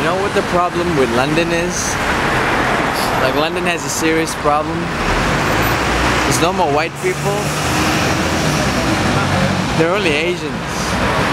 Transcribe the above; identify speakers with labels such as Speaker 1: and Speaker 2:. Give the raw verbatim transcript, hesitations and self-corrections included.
Speaker 1: know what the problem with London is? Like, London has a serious problem. There's no more white people. They're only Asians.